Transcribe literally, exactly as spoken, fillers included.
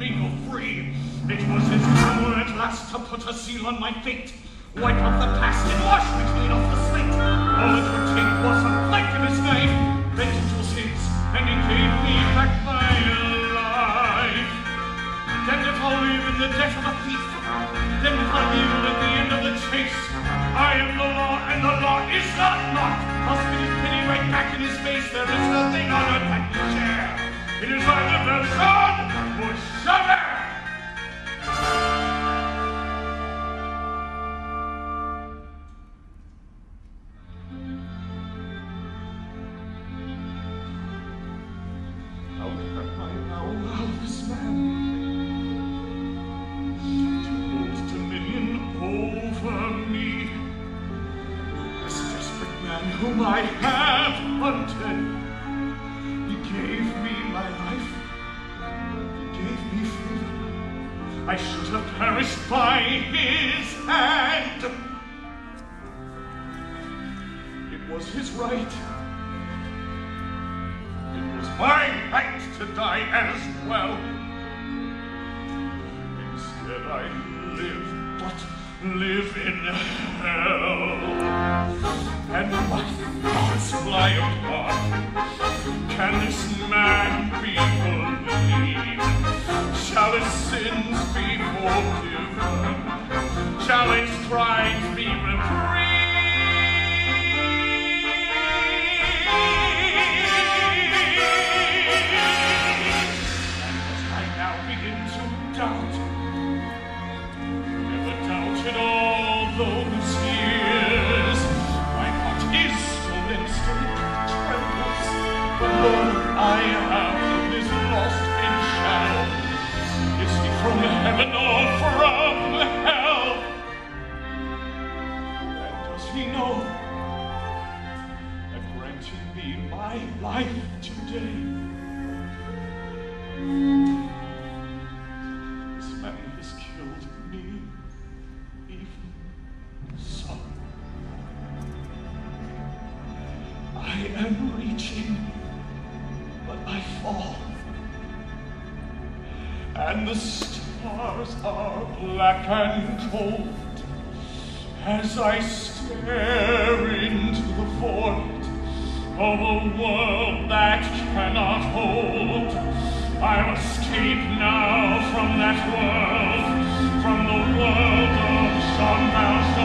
me go free. It was his power at last to put a seal on my fate, wipe out the past and wash me clean off the slate. All it would take was a flick of his knife, then it was his, and he gave me back my life. Then if I'll live in the death of a thief, then if I'll yield at the end of the chase, I am the law, and the law is not mocked. I'll spit his pity right back in his face. There is nothing on earth that can share. It is either Valjean or Javert. How can I now allow this man to hold dominion over me? This desperate man whom I have hunted. He gave me my life. He gave me freedom. I should have perished by his hand. It was his right. It was my right to die as well. Instead I live, but live in hell. And my thoughts fly apart. Can this man be believed? Shall his sins be forgiven? Shall his crimes be reprieved? And as I now begin to doubt, never doubted all those years, my heart is still and still trembles. Alone I am is lost in shadow. Is he from heaven or from hell? And does he know that granting me my life today, this man has killed me even so? I am reaching, but I fall, and the stars are black and cold as I stare into the void of a world that cannot hold. I'll escape now from that world, from the world of Jean Valjean.